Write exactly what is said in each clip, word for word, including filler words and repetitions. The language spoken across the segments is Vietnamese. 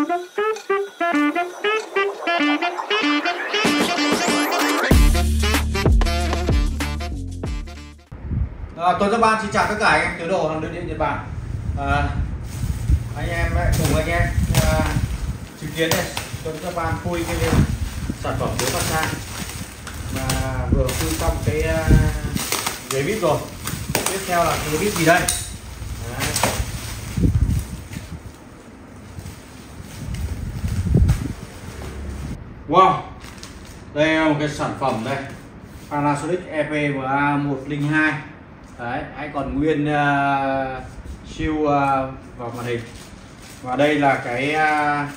À, tôi các bạn xin chào tất cả anh em tiến độ hàng lưới điện Nhật Bản. À, anh em cùng anh em à, chứng kiến đây, tôi các bạn khui cái sản phẩm lưới phát sang mà vừa khui xong cái uh, ghế vip rồi. Tiếp theo là cái vip gì đây? Đấy. Wow, đây là một cái sản phẩm đây, Panasonic E P M A một không hai. Đấy, hãy còn nguyên uh, siêu uh, vào màn hình. Và đây là cái uh,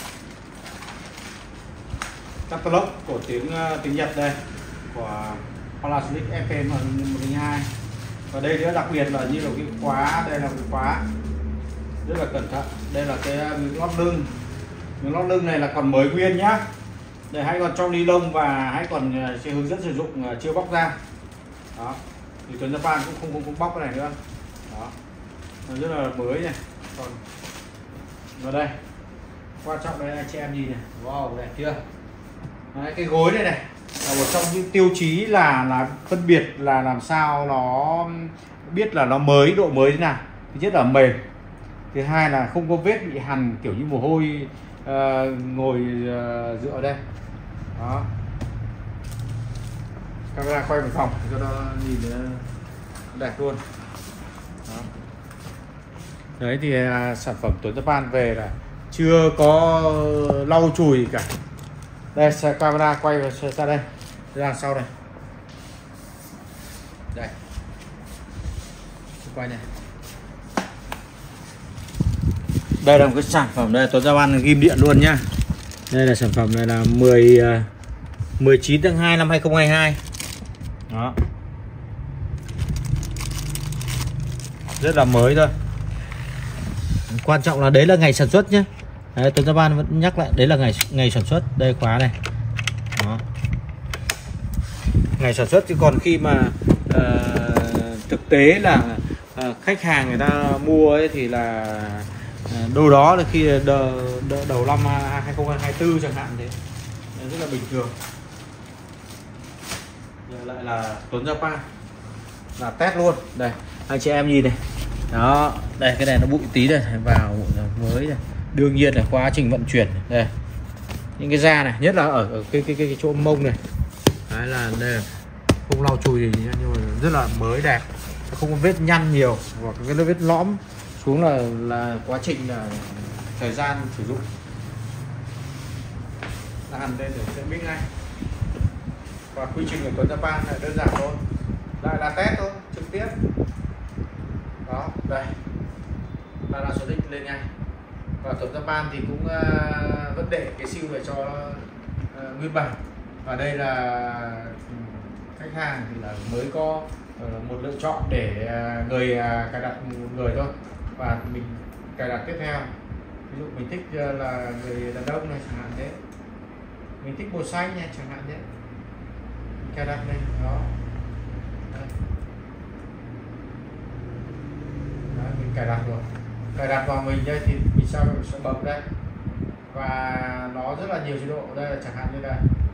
catalog của tiếng uh, tiếng Nhật đây của Panasonic E P M A một không hai. Và đây nữa đặc biệt là như là cái khóa, đây là cái khóa rất là cẩn thận. Đây là cái miếng lót lưng, miếng lót lưng này là còn mới nguyên nhá. Đây hãy còn trong ni lông và hãy còn uh, sẽ hướng dẫn sử dụng uh, chưa bóc ra. Đó. Thì Tuấn Japan cũng không, không không bóc cái này nữa. Đó, nó rất là mới này. Còn vào đây quan trọng đây anh chị em nhìn này, wow đẹp chưa. Đấy, cái gối này này là một trong những tiêu chí là là phân biệt là làm sao nó biết là nó mới, độ mới thế nào. Thứ nhất là mềm, thứ hai là không có vết bị hằn kiểu như mồ hôi uh, ngồi uh, dựa ở đây. Đó, camera quay một vòng cho nó nhìn đẹp luôn. Đó. Đấy thì à, sản phẩm Tuấn Japan về là chưa có lau chùi cả. Đây camera quay ra đây, ra sau đây, đây quay này. Đây là một cái sản phẩm đây Tuấn Japan ghim điện luôn nhá. Đây là sản phẩm này là mười mười chín tháng hai năm hai không hai hai. Đó, rất là mới thôi. Quan trọng là đấy là ngày sản xuất nhé. Đấy, Tuấn Japan vẫn nhắc lại đấy là ngày ngày sản xuất. Đây khóa này. Đó, ngày sản xuất. Chứ còn khi mà uh, thực tế là uh, khách hàng người ta mua ấy thì là uh, đâu đó là khi đờ, đờ, đầu năm hai không hai tư chẳng hạn, thế rất là bình thường. Giờ lại là Tuấn Japan là test luôn. Đây anh chị em nhìn này. Đó, đây cái này nó bụi tí này, vào mới này. Đương nhiên là quá trình vận chuyển này. Đây những cái da này, nhất là ở, ở cái, cái cái cái chỗ mông này. Đấy là đây là không lau chùi gì nhá, nhưng mà rất là mới đẹp, không có vết nhăn nhiều hoặc cái vết lõm xuống là là quá trình là thời gian sử dụng. Là hẳn lên để sẽ biết ngay. Và quy trình của Tuấn Japan là đơn giản thôi, lại là test thôi, trực tiếp. Đó, đây là đã số định lên ngay. Và Tuấn Japan thì cũng uh, vẫn để cái siêu về cho uh, nguyên bản. Và đây là khách hàng thì là mới có uh, một lựa chọn để uh, người uh, cài đặt người thôi, và mình cài đặt tiếp theo. Ví dụ mình thích uh, là người đàn ông này chẳng hạn thế, mình thích màu xanh này chẳng hạn thế, cài đặt này. Đó, đây. Đấy, mình cài đặt rồi, cài đặt vào mình đây thì mình sao mình sẽ bấm đây và nó rất là nhiều chế độ. Đây là chẳng hạn như là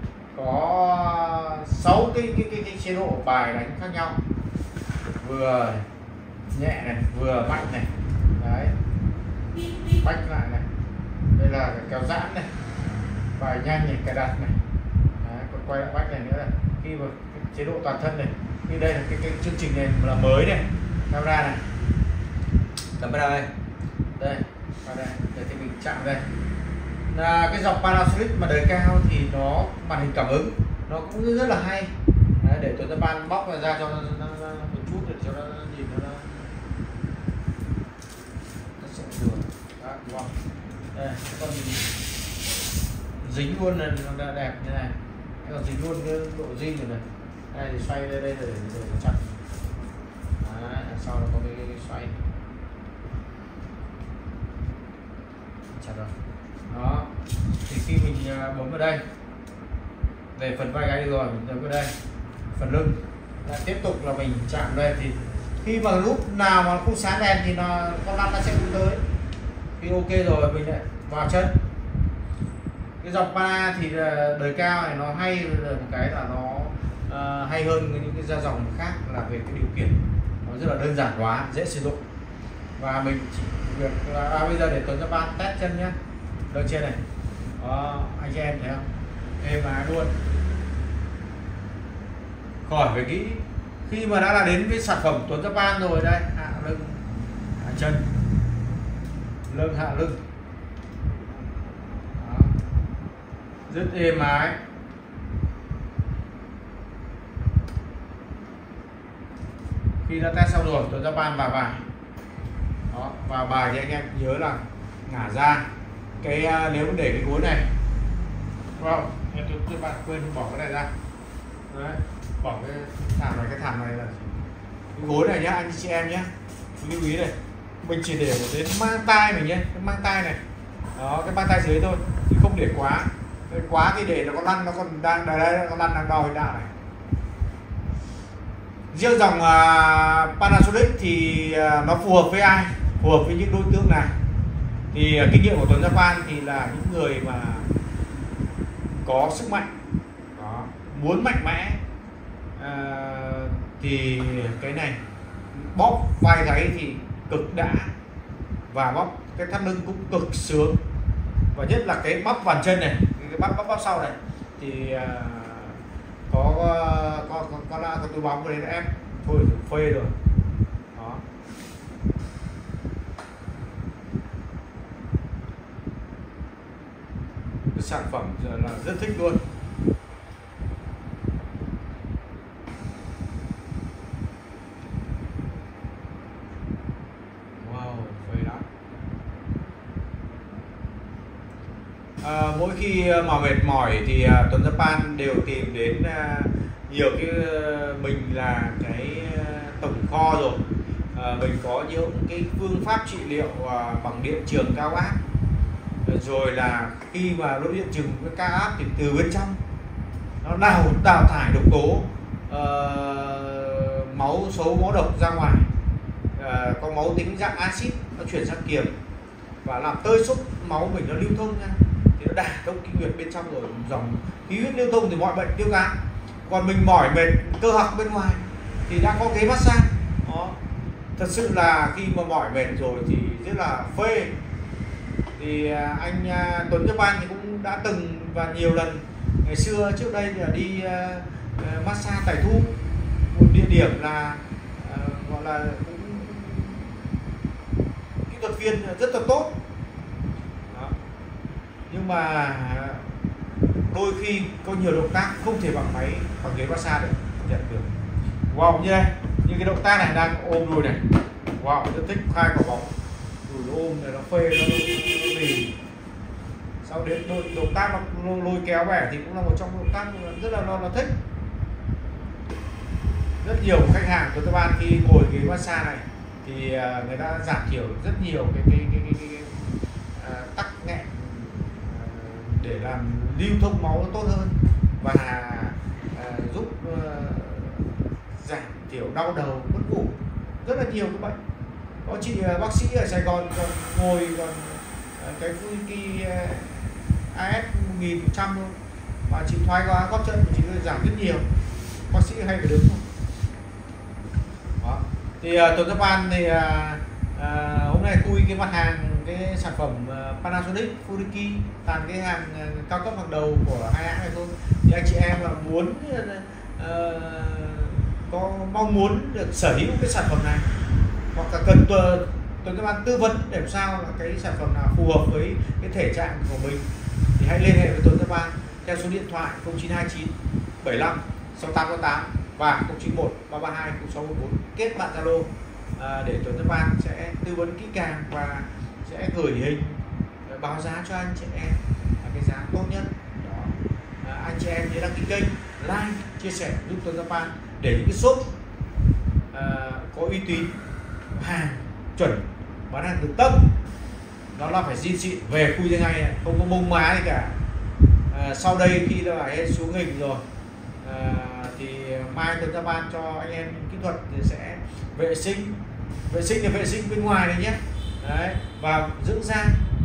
có sáu cái cái cái, cái chế độ bài đánh khác nhau, vừa nhẹ này, vừa mạnh này. Đấy, bách lại này, đây là kéo giãn này, bài nhanh này, cài đặt này. Đấy, còn quay lại bách này nữa là khi mà chế độ toàn thân này. Như đây là cái, cái chương trình này là mới này, camera này, camera đây, đây, vào đây, đây thì mình chạm đây. Là cái dòng Panasonic mà đời cao thì nó màn hình cảm ứng nó cũng rất là hay. Đấy, để Tuấn Japan bóc ra cho nó, nó, nó một chút để cho nó nhìn nó nó sẽ được. Đó, đúng không? Đây, còn dính luôn là nó đẹp như này, còn dính luôn cái độ zin rồi này. Đây thì xoay đây đây để để nó chặt. Đấy, sau nó có cái, cái, cái xoay chặt rồi. Đó, thì khi mình bấm vào đây, về phần vai gáy rồi mình bấm vào đây, phần lưng lại tiếp tục là mình chạm đây. Thì khi mà lúc nào mà không sáng đèn thì nó con lăn nó sẽ không tới. Khi ok rồi mình lại vào chân, cái dòng Pana thì đời cao này nó hay là một cái là nó uh, hay hơn những cái gia dòng khác là về cái điều khiển nó rất là đơn giản hóa, dễ sử dụng. Và mình chỉ việc là à, bây giờ để Tuấn Japan test chân nhé, lên trên này đó, anh chị em thấy không, êm ái luôn, khỏi phải nghĩ. Khi mà đã là đến với sản phẩm Tuấn Japan rồi đây, hạ lưng hạ chân, lưng hạ lưng đó, rất êm ái. Khi đã test xong rồi, Tuấn Japan vào bài đó, vào bài thì anh em nhớ là ngả ra cái uh, nếu để cái gối này wow, em tôi, tôi bạn quên bỏ cái này ra. Đấy, bỏ cái thảm này, cái thảm này là cái gối này nhá anh chị em nhé, lưu ý này, mình chỉ để một đến mang tay mình nhé, cái mang tay này đó, cái mang tay dưới thôi chứ không để quá. Cái quá thì để nó còn lăn, nó còn đang đây, đây nó lăn đang đo hiện đại này. Riêng dòng uh, Panasonic thì uh, nó phù hợp với ai, phù hợp với những đối tượng này. Thì uh, kinh nghiệm của Tuấn Japan thì là những người mà có sức mạnh đó, muốn mạnh mẽ uh, thì cái này bóp vai gáy thì cực đã, và bóp cái thắt lưng cũng cực sướng. Và nhất là cái bắp bàn chân này, cái bắp bắp, bắp sau này thì uh, có có có có, có, có túi bóng cái đấy em thôi phê rồi đó. Cái sản phẩm là rất thích luôn. Wow, phê lắm. À, mỗi khi mà mệt mỏi thì uh, Tuấn Japan đều tìm đến uh, nhiều cái uh, mình là cái uh, tổng kho rồi. Uh, mình có những cái phương pháp trị liệu uh, bằng điện trường cao áp, uh, rồi là khi mà nó điện trường với cao áp thì từ bên trong nó đào đào thải độc tố, uh, máu xấu, máu độc ra ngoài, uh, có máu tính dạng axit nó chuyển sang kiềm và làm tơi xúc máu mình nó lưu thông ra, thì nó đả thông kinh nguyệt bên trong rồi, dòng khí huyết lưu thông thì mọi bệnh tiêu tán. Còn mình mỏi mệt cơ học bên ngoài thì đã có ghế massage đó. Thật sự là khi mà mỏi mệt rồi thì rất là phê. Thì anh Tuấn Japan thì cũng đã từng và nhiều lần ngày xưa trước đây là đi uh, massage Tài Thu, một địa điểm là uh, gọi là cũng kỹ thuật viên rất là tốt đó. Nhưng mà đôi khi có nhiều động tác không thể bằng máy, bằng ghế massage được nhận được. Wow, như đây, như cái động tác này đang ôm đùi này, wow, rất thích khai quả bóng đùi ôm này, nó phê, nó nó vì sau đến động, động tác nó lôi kéo vẻ thì cũng là một trong động tác rất là nó, nó thích. Rất nhiều khách hàng của các bạn khi ngồi ghế massage này thì người ta giảm thiểu rất nhiều cái cái cái, cái, cái, cái uh, tắc nghẽn, để làm lưu thông máu nó tốt hơn và uh, giúp uh, giảm thiểu đau đầu, mất ngủ, rất là nhiều các bệnh. Có chị uh, bác sĩ ở Sài Gòn còn ngồi còn uh, cái cái uh, a ép một nghìn một trăm thôi mà chị thoái hóa gót chân chị giảm rất nhiều. Bác sĩ hay phải đứng không? Đó. Thì uh, Tuấn Japan thì uh, uh, hôm nay khui cái mặt hàng, cái sản phẩm uh, Panasonic Furiki, toàn cái hàng uh, cao cấp hàng đầu của hai hãng này thôi. Thì anh chị em mà muốn uh, có mong muốn được sở hữu cái sản phẩm này hoặc là cần Tuấn Japan tư vấn để làm sao là cái sản phẩm nào phù hợp với cái thể trạng của mình thì hãy liên hệ với Tuấn Japan theo số điện thoại không chín hai chín bảy lăm sáu tám sáu tám và không chín một ba ba hai không sáu một bốn, kết bạn Zalo à, để Tuấn Japan sẽ tư vấn kỹ càng và sẽ gửi hình báo giá cho anh chị em là cái giá tốt nhất đó. À, anh chị em nhớ đăng ký kênh, like, chia sẻ giúp Tuấn Japan để những cái shop à, có uy tín, hàng chuẩn, bán hàng từ tâm, đó là phải zin xịn về khui ra ngay, không có mông má gì cả. À, sau đây khi đã hết xuống hình rồi à, thì mai Tuấn Japan cho anh em kỹ thuật thì sẽ vệ sinh, vệ sinh là vệ sinh bên ngoài này nhé. Đấy, và dưỡng da. Đấy,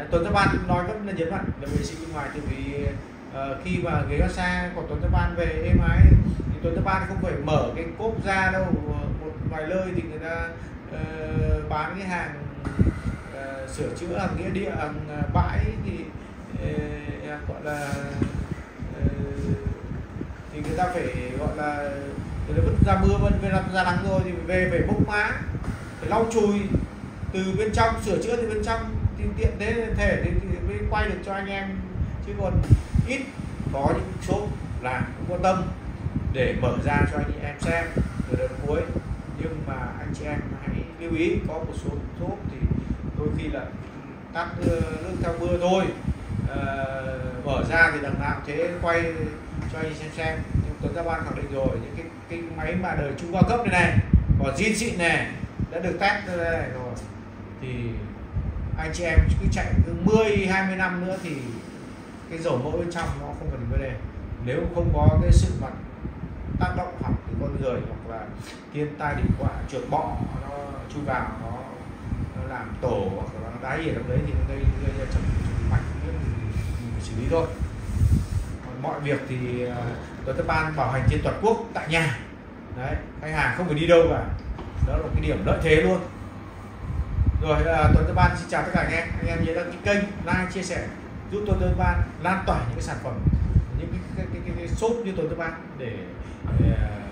Đấy, Tuấn Gia Ban nói rất là nhấn mạnh là vệ sinh bên ngoài, từ vì uh, khi mà ghế massage của Tuấn Gia Ban về êm ái thì Tuấn Gia Ban không phải mở cái cốp ra đâu. Một vài nơi thì người ta uh, bán cái hàng uh, sửa chữa hàng nghĩa địa, hàng uh, bãi thì uh, gọi là uh, thì người ta phải gọi là người ta vứt ra mưa vân về ra nắng rồi thì về phải bốc má, phải lau chùi từ bên trong, sửa chữa từ bên trong thì tiện thế thể thì mới quay được cho anh em, chứ còn ít có những shop làm cũng quan tâm để mở ra cho anh em xem từ đầu đến cuối. Nhưng mà anh chị em hãy lưu ý, có một số shop thì đôi khi là tắt nước theo mưa thôi, à, mở ra thì đằng nào thế quay cho anh xem xem. Nhưng Tuấn Gia Ban khẳng định rồi, những cái, cái máy mà đời trung cao cấp này này, còn zin xịn này đã được test ra đây rồi thì anh chị em cứ chạy từ mười hai mươi năm nữa thì cái dầu mỡ bên trong nó không cần vấn đề. Nếu không có cái sự mặt tác động hỏng từ con người hoặc là thiên tai địch họa, chuột bọ nó chui vào, nó, nó làm tổ hoặc là nó đá gì trong đấy thì nó gây gây ra chậm mạch, mình phải xử lý thôi. Còn mọi việc thì Tuấn Gia Ban bảo hành trên toàn quốc tại nhà. Đấy, khách hàng không phải đi đâu cả, đó là cái điểm lợi thế luôn. Rồi uh, Tuấn Gia Ban xin chào tất cả anh em, anh em nhớ đăng ký kênh, like, chia sẻ giúp Tuấn Gia Ban lan tỏa những cái sản phẩm, những cái, cái, cái, cái, cái shop như Tuấn Gia Ban để uh,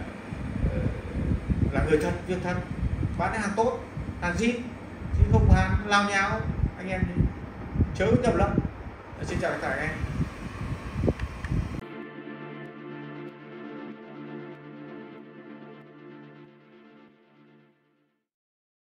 uh, là người thân, việc thân, bán hàng tốt, hàng zin, chứ không hàng lao nháo anh em chớ nhầm lẫn. Xin chào tất cả anh em.